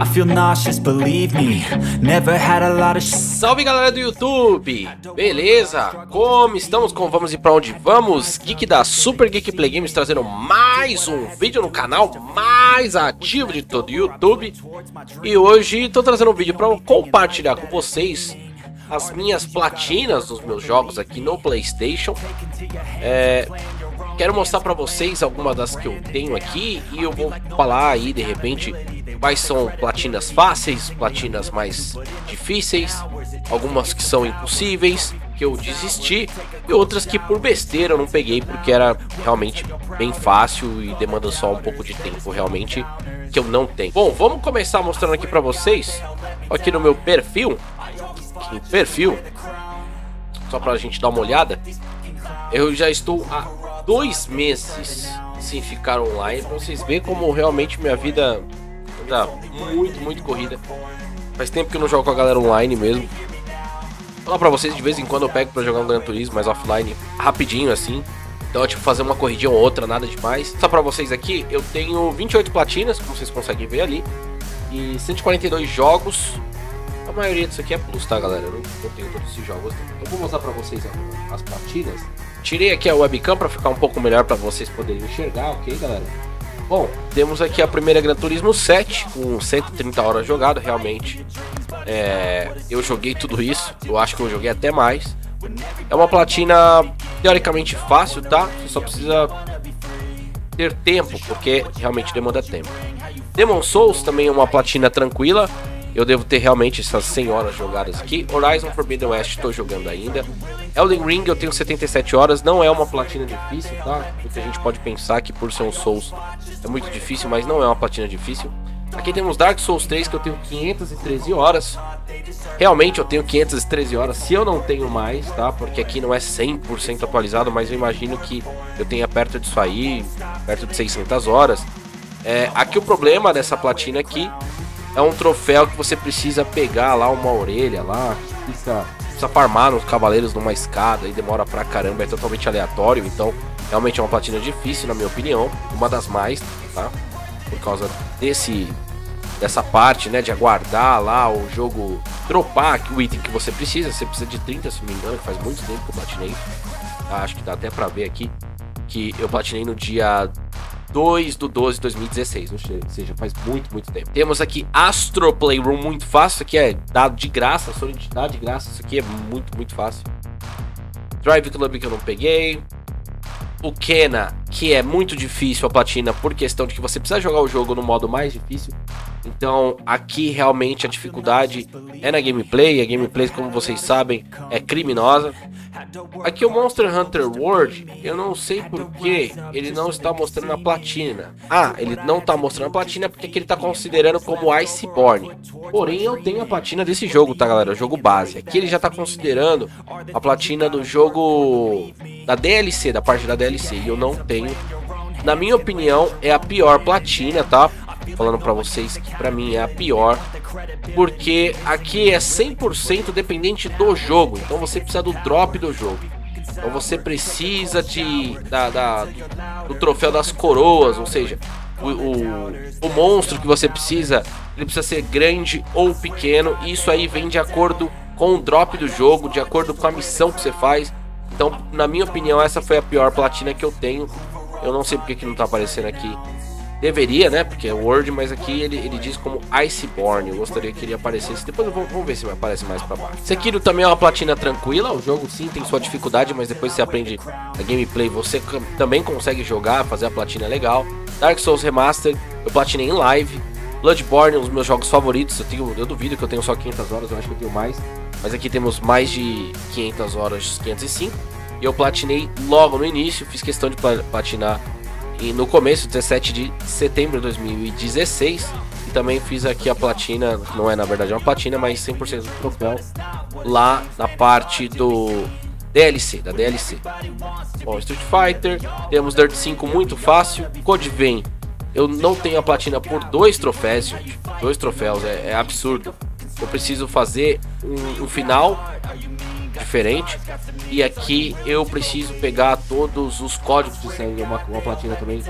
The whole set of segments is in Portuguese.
I feel nauseous, believe me. Never had a lot of Salve galera do YouTube, beleza? Como estamos? Como vamos e pra onde vamos? Geek da Super Geek Play Games trazendo mais um vídeo no canal mais ativo de todo o YouTube. E hoje tô trazendo um vídeo para compartilhar com vocês as minhas platinas dos meus jogos aqui no PlayStation. Quero mostrar para vocês algumas das que eu tenho aqui e eu vou falar aí de repente quais são platinas fáceis, platinas mais difíceis, algumas que são impossíveis, que eu desisti, e outras que por besteira eu não peguei porque era realmente bem fácil e demanda só um pouco de tempo realmente que eu não tenho. Bom, vamos começar mostrando aqui para vocês aqui no meu perfil, só pra gente dar uma olhada. Eu já estou há 2 meses sem ficar online, pra vocês verem como realmente minha vida anda muito corrida. Faz tempo que eu não jogo com a galera online mesmo. Vou falar pra vocês, de vez em quando eu pego pra jogar um Gran Turismo, mas offline, rapidinho assim. Então, tipo, fazer uma corridinha ou outra, nada demais. Só pra vocês aqui, eu tenho 28 platinas, como vocês conseguem ver ali, e 142 jogos. A maioria disso aqui é plus, tá, galera? Eu não tenho todos esses jogos. Eu vou mostrar pra vocês as platinas. Tirei aqui a webcam pra ficar um pouco melhor pra vocês poderem enxergar, ok, galera? Bom, temos aqui a primeira Gran Turismo 7 com 130 horas jogado, realmente. Eu joguei tudo isso, eu acho que eu joguei até mais. É uma platina teoricamente fácil, tá? Você só precisa ter tempo, porque realmente demanda tempo. Demon's Souls também é uma platina tranquila. Eu devo ter realmente essas 100 horas jogadas aqui. Horizon Forbidden West estou jogando ainda. Elden Ring eu tenho 77 horas. Não é uma platina difícil, tá? Muita gente pode pensar que por ser um Souls é muito difícil, mas não é uma platina difícil. Aqui temos Dark Souls 3 que eu tenho 513 horas. Realmente eu tenho 513 horas, se eu não tenho mais, tá? Porque aqui não é 100% atualizado, mas eu imagino que eu tenha perto disso aí, perto de 600 horas. Aqui o problema dessa platina aqui é um troféu que você precisa pegar lá uma orelha lá, precisa farmar nos cavaleiros numa escada e demora pra caramba, é totalmente aleatório. Então realmente é uma platina difícil na minha opinião, uma das mais, tá? Por causa dessa parte, né, de aguardar lá o jogo dropar o item que você precisa de 30, se não me engano, que faz muito tempo que eu platinei, tá? Acho que dá até pra ver aqui que eu platinei no dia 2/12/2016, ou seja, faz muito tempo. Temos aqui Astro Playroom, muito fácil, isso aqui é dado de graça, Solid dá de graça, isso aqui é muito fácil. Drive Club que eu não peguei. O Kena, que é muito difícil a platina por questão de que você precisa jogar o jogo no modo mais difícil. Então aqui realmente a dificuldade é na gameplay, a gameplay, como vocês sabem, é criminosa. Aqui o Monster Hunter World, eu não sei porque ele não está mostrando a platina. Ele não está mostrando a platina porque ele está considerando como Iceborne. Porém eu tenho a platina desse jogo, tá, galera? O jogo base. Aqui ele já está considerando a platina do jogo da DLC, da parte da DLC, e eu não tenho. Na minha opinião é a pior platina, tá? Falando pra vocês que pra mim é a pior, porque aqui é 100% dependente do jogo. Então você precisa do drop do jogo. Então você precisa do troféu das coroas, ou seja, o monstro que você precisa, ele precisa ser grande ou pequeno. E isso aí vem de acordo com o drop do jogo, de acordo com a missão que você faz. Então, na minha opinião, essa foi a pior platina que eu tenho. Eu não sei porque que não tá aparecendo aqui. Deveria, né? Porque é Word, mas aqui ele diz como Iceborne. Eu gostaria que ele aparecesse. Depois vamos ver se aparece mais pra baixo. Sekiro também é uma platina tranquila. O jogo sim tem sua dificuldade, mas depois você aprende a gameplay, você também consegue jogar, fazer a platina legal. Dark Souls Remaster, eu platinei em live. Bloodborne, um dos meus jogos favoritos. Eu duvido que eu tenho só 500 horas, eu acho que eu tenho mais. Mas aqui temos mais de 500 horas, 505. E eu platinei logo no início, fiz questão de platinar no começo, 17 de setembro de 2016. E também fiz aqui a platina, não é na verdade uma platina, mas 100% do troféu lá na parte do DLC, da DLC. Bom, Street Fighter, temos Dirt 5 muito fácil. Code Vein, eu não tenho a platina por 2 troféus, gente. 2 troféus, é absurdo. Eu preciso fazer um final diferente. E aqui eu preciso pegar todos os códigos de sangue, uma platina também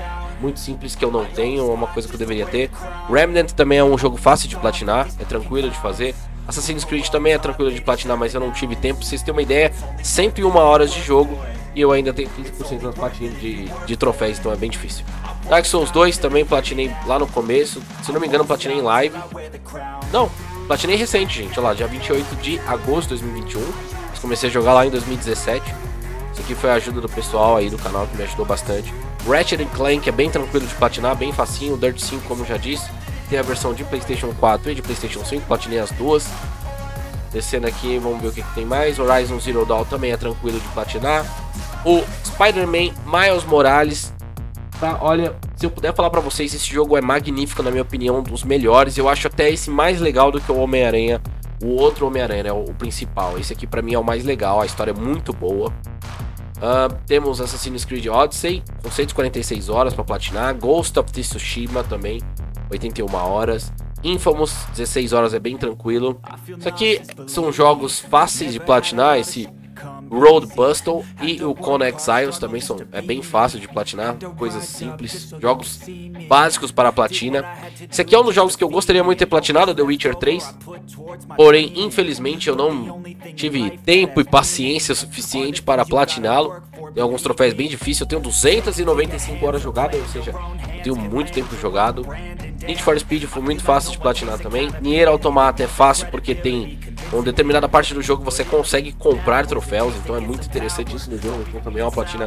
muito simples que eu não tenho, é uma coisa que eu deveria ter. Remnant também é um jogo fácil de platinar, é tranquilo de fazer. Assassin's Creed também é tranquilo de platinar, mas eu não tive tempo. Pra vocês terem uma ideia, 101 horas de jogo e eu ainda tenho 15% das platinas de troféus, então é bem difícil. Dark Souls 2 também platinei lá no começo, se não me engano platinei em live. Não, platinei recente, gente, olha lá, dia 28 de agosto de 2021. Mas comecei a jogar lá em 2017. Isso aqui foi a ajuda do pessoal aí do canal que me ajudou bastante. Ratchet & Clank é bem tranquilo de platinar, bem facinho. Dirt 5, como eu já disse, tem a versão de PlayStation 4 e de PlayStation 5, platinei as duas. Descendo aqui, vamos ver o que tem mais. Horizon Zero Dawn também é tranquilo de platinar. O Spider-Man Miles Morales, tá? Olha, se eu puder falar pra vocês, esse jogo é magnífico, na minha opinião, um dos melhores. Eu acho até esse mais legal do que o Homem-Aranha, o outro Homem-Aranha, né, o principal. Esse aqui pra mim é o mais legal, a história é muito boa. Temos Assassin's Creed Odyssey, com 146 horas pra platinar. Ghost of Tsushima também, 81 horas. Infamous, 16 horas, é bem tranquilo. Isso aqui são jogos fáceis de platinar, esse Road Bustle e o Conan Exiles também é bem fácil de platinar, coisas simples, jogos básicos para a platina. Esse aqui é um dos jogos que eu gostaria muito de ter platinado, The Witcher 3, porém, infelizmente, eu não tive tempo e paciência suficiente para platiná-lo. Tem alguns troféus bem difíceis, eu tenho 295 horas jogadas, ou seja, eu tenho muito tempo jogado. Need for Speed foi muito fácil de platinar também. Nier Automata é fácil porque tem uma determinada parte do jogo você consegue comprar troféus, então é muito interessante isso no jogo, então também é uma platina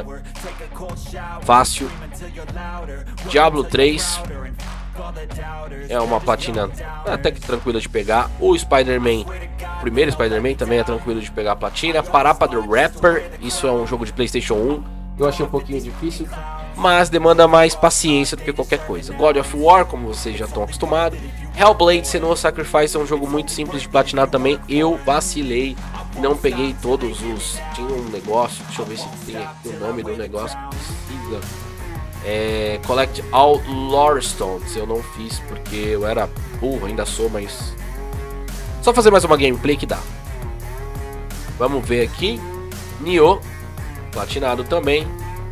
fácil. Diablo 3 é uma platina até que tranquila de pegar. O Spider-Man, o primeiro Spider-Man também é tranquilo de pegar a platina. Parappa the Rapper, isso é um jogo de PlayStation 1, eu achei um pouquinho difícil, mas demanda mais paciência do que qualquer coisa. God of War, como vocês já estão acostumados. Hellblade Senua's Sacrifice é um jogo muito simples de platinar também. Eu vacilei, não peguei todos os... Tinha um negócio, deixa eu ver se tem aqui o nome do negócio que precisa. Collect All Lore Stones. Eu não fiz porque eu era burro, ainda sou, mas... Só fazer mais uma gameplay que dá. Vamos ver aqui. Nioh, platinado também.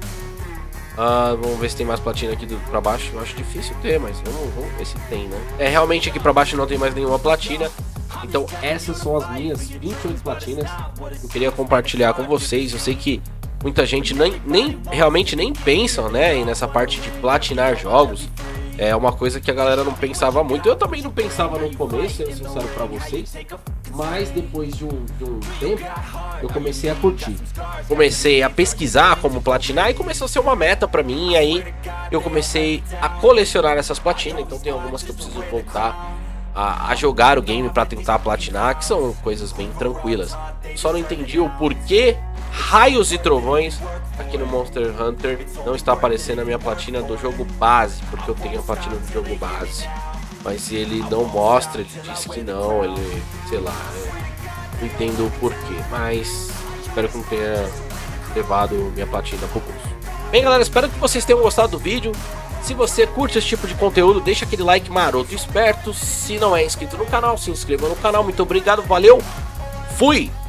Vamos ver se tem mais platina aqui pra baixo. Eu acho difícil ter, mas vamos ver se tem, né? Realmente aqui pra baixo não tem mais nenhuma platina. Então essas são as minhas 28 platinas que eu queria compartilhar com vocês. Eu sei que muita gente realmente nem pensa, né, nessa parte de platinar jogos. É uma coisa que a galera não pensava muito. Eu também não pensava no começo, sendo sincero pra vocês. Mas depois de um tempo, eu comecei a curtir. Comecei a pesquisar como platinar e começou a ser uma meta pra mim. E aí eu comecei a colecionar essas platinas. Então tem algumas que eu preciso voltar a jogar o game pra tentar platinar, que são coisas bem tranquilas. Só não entendi o porquê raios e trovões aqui no Monster Hunter não está aparecendo a minha platina do jogo base, porque eu tenho a platina do jogo base, mas ele não mostra, ele diz que não, ele, sei lá, não entendo o porquê, mas espero que não tenha levado minha platina pro bolso. Bem, galera, espero que vocês tenham gostado do vídeo. Se você curte esse tipo de conteúdo, deixa aquele like maroto e esperto. Se não é inscrito no canal, se inscreva no canal. Muito obrigado, valeu, fui!